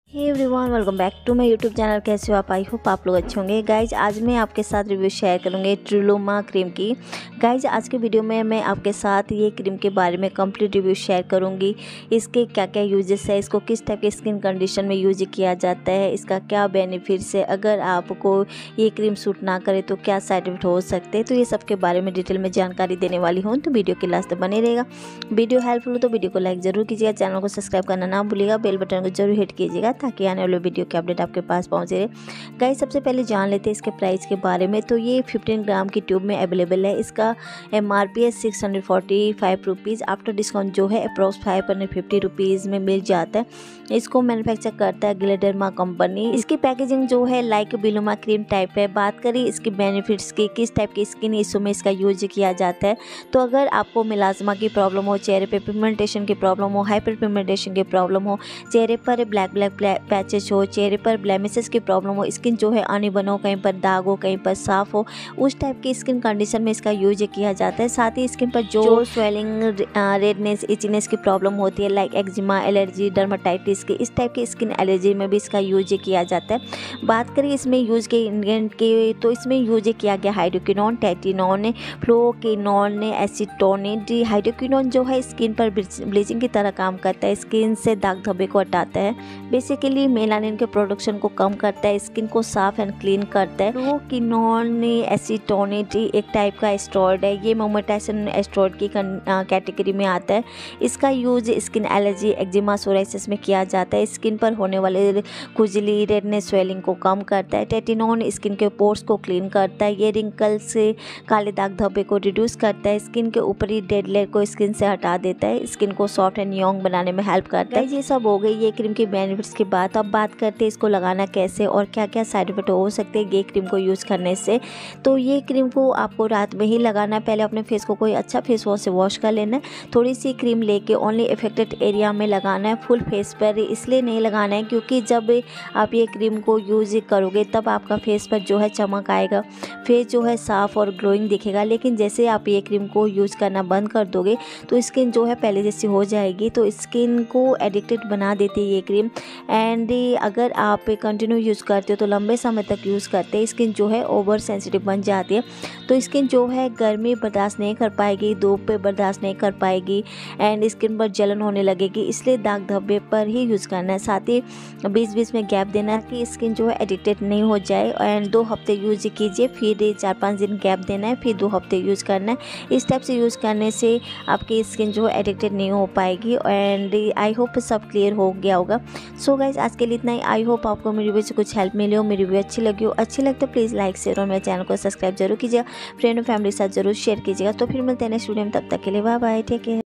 Hey everyone, welcome back to my YouTube channel. कैसे हो आप? आई होप आप लोग अच्छे होंगे। गाइज आज मैं आपके साथ रिव्यू शेयर करूँगी ट्रिलोमा क्रीम की। गाइज आज के वीडियो में मैं आपके साथ ये क्रीम के बारे में कंप्लीट रिव्यू शेयर करूँगी। इसके क्या क्या यूजेस है, इसको किस टाइप के स्किन कंडीशन में यूज किया जाता है, इसका क्या बेनिफिट्स है, अगर आपको ये क्रीम सूट ना करे तो क्या साइड इफेक्ट हो सकते हैं, तो ये सब के बारे में डिटेल में जानकारी देने वाली हूँ। तो वीडियो के लास्ट तक बने रहेगा। वीडियो हेल्पफुल हो तो वीडियो को लाइक ज़रूर कीजिएगा, चैनल को सब्सक्राइब करना ना भूलिएगा, बेल बटन को जरूर हिट कीजिएगा ताकि आने वाले वीडियो के अपडेट आपके पास पहुंचे। गाइस सबसे पहले जान लेते हैं इसके प्राइस के बारे में। तो ये 15 ग्राम की ट्यूब में अवेलेबल है। इसका MRP है 645 रुपीज़। आफ्टर डिस्काउंट जो है अप्रॉक्स 550 रुपीज़ में मिल जाता है। इसको मैन्युफैक्चर करता है ग्लेडर्मा कंपनी। इसकी पैकेजिंग जो है लाइक बिलोमा क्रीम टाइप है। बात करें इसकी बेनिफिट्स की, किस टाइप की स्किन इशू में इसका यूज किया जाता है, तो अगर आपको मिलाजमा की प्रॉब्लम हो, चेहरे पे पिगमेंटेशन की प्रॉब्लम हो, हाइपर पिगमेंटेशन की प्रॉब्लम हो, चेहरे पर ब्लैक पैचेस हो, चेहरे पर ब्लेमिसेस की प्रॉब्लम हो, स्किन जो है अनइवन हो, कहीं पर दाग हो, कहीं पर साफ हो, उस टाइप की स्किन कंडीशन में इसका यूज किया जाता है। साथ ही स्किन पर जो स्वेलिंग, रेडनेस, इचनेस की प्रॉब्लम होती है लाइक एक्जिमा, एलर्जी, डर्माटाइटिस की, इस टाइप की स्किन एलर्जी में भी इसका यूज किया जाता है। बात करें इसमें यूज के इंग्रेडिएंट के, तो इसमें यूज किया गया hydroquinone, tretinoin, fluoroquinone, acetone. Hydroquinone जो है स्किन पर ब्लीचिंग की तरह काम करता है, स्किन से दाग धब्बे को हटाता है, बेसिकली मेलानिन के प्रोडक्शन को कम करता है, स्किन को साफ एंड क्लीन करता है। फ्लोरोक्विनोन एसीटोनेट एक टाइप का एस्टेरॉइड है, ये मोमेटाइसन एस्टेरॉइड की कैटेगरी में आता है। इसका use skin allergy, eczema, psoriasis में किया जाता है। स्किन पर होने वाले खुजली, रेडनेस, स्वेलिंग को कम करता है। टेटिनोन स्किन के पोर्स को क्लीन करता है, ये रिंकल्स से काले दाग धब्बे को रिड्यूस करता है, स्किन के ऊपरी डेड लेयर को स्किन से हटा देता है, स्किन को सॉफ्ट एंड यंग बनाने में हेल्प करता है। ये सब हो गई ये क्रीम की बेनिफिट्स की बात। अब बात करते हैं इसको लगाना कैसे और क्या क्या साइड इफेक्ट हो सकते हैं ये क्रीम को यूज़ करने से। तो ये क्रीम को आपको रात में ही लगाना है। पहले अपने फेस को कोई अच्छा फेस वॉश से वॉश कर लेना है। थोड़ी सी क्रीम लेके ओनली इफेक्टेड एरिया में लगाना है, फुल फेस पर इसलिए नहीं लगाना है क्योंकि जब आप ये क्रीम को यूज़ करोगे तब आपका फेस पर जो है चमक आएगा, फेस जो है साफ और ग्लोइंग दिखेगा। लेकिन जैसे आप ये क्रीम को यूज़ करना बंद कर दोगे तो स्किन जो है पहले जैसी हो जाएगी, तो स्किन को एडिक्टेड बना देती है ये क्रीम। एंड अगर आप कंटिन्यू यूज़ करते हो तो लंबे समय तक यूज़ करते हैं, स्किन जो है ओवर सेंसिटिव बन जाती है। तो स्किन जो है गर्मी बर्दाश्त नहीं कर पाएगी, धूप पे बर्दाश्त नहीं कर पाएगी एंड स्किन पर जलन होने लगेगी। इसलिए दाग धब्बे पर ही यूज़ करना है। साथ ही बीच बीच में गैप देना है कि स्किन जो है एडिक्टेड नहीं हो जाए। एंड 2 हफ्ते यूज़ कीजिए, फिर 4-5 दिन गैप देना है, फिर 2 हफ्ते यूज़ करना है। इस टाइप से यूज़ करने से आपकी स्किन जो है एडिक्टेड नहीं हो पाएगी। एंड आई होप सब क्लियर हो गया होगा। सो गाइज आज के लिए इतना ही। आई होप आपको मेरी वीडियो से कुछ हेल्प मिली हो, मेरी वीडियो अच्छी लगी हो। अच्छी लगता है प्लीज़ लाइक शेयर और मेरे चैनल को सब्सक्राइब जरूर कीजिएगा, फ्रेंड और फैमिली के साथ जरूर शेयर कीजिएगा। तो फिर मिलते हैं नेक्स्ट वीडियो में, तब तक के लिए बाय बाय, टेक केयर।